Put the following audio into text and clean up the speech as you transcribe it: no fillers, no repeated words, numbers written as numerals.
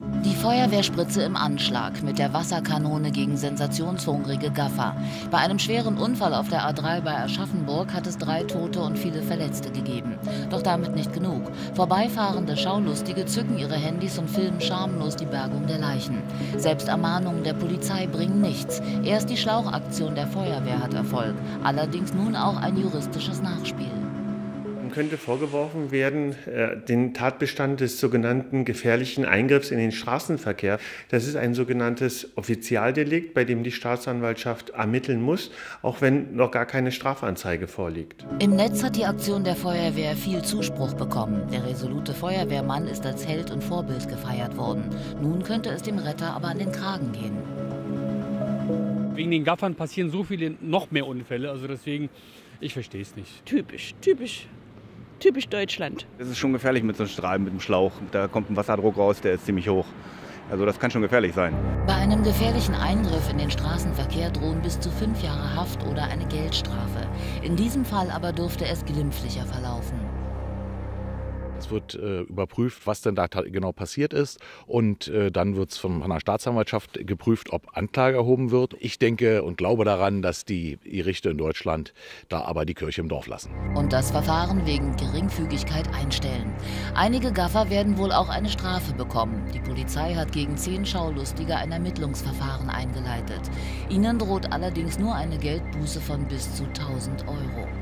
Die Feuerwehrspritze im Anschlag mit der Wasserkanone gegen sensationshungrige Gaffer. Bei einem schweren Unfall auf der A3 bei Aschaffenburg hat es 3 Tote und viele Verletzte gegeben. Doch damit nicht genug. Vorbeifahrende Schaulustige zücken ihre Handys und filmen schamlos die Bergung der Leichen. Selbst Ermahnungen der Polizei bringen nichts. Erst die Schlauchaktion der Feuerwehr hat Erfolg. Allerdings nun auch ein juristisches Nachspiel. Könnte vorgeworfen werden, den Tatbestand des sogenannten gefährlichen Eingriffs in den Straßenverkehr. Das ist ein sogenanntes Offizialdelikt, bei dem die Staatsanwaltschaft ermitteln muss, auch wenn noch gar keine Strafanzeige vorliegt. Im Netz hat die Aktion der Feuerwehr viel Zuspruch bekommen. Der resolute Feuerwehrmann ist als Held und Vorbild gefeiert worden. Nun könnte es dem Retter aber an den Kragen gehen. Wegen den Gaffern passieren so viele noch mehr Unfälle, also deswegen, ich verstehe es nicht. Typisch Deutschland. Es ist schon gefährlich mit so einem Strahl, mit dem Schlauch. Da kommt ein Wasserdruck raus, der ist ziemlich hoch. Also das kann schon gefährlich sein. Bei einem gefährlichen Eingriff in den Straßenverkehr drohen bis zu 5 Jahre Haft oder eine Geldstrafe. In diesem Fall aber dürfte es glimpflicher verlaufen. Es wird überprüft, was denn da genau passiert ist, und dann wird es von der Staatsanwaltschaft geprüft, ob Anklage erhoben wird. Ich denke und glaube daran, dass die Gerichte in Deutschland da aber die Kirche im Dorf lassen. Und das Verfahren wegen Geringfügigkeit einstellen. Einige Gaffer werden wohl auch eine Strafe bekommen. Die Polizei hat gegen 10 Schaulustige ein Ermittlungsverfahren eingeleitet. Ihnen droht allerdings nur eine Geldbuße von bis zu 1.000 Euro.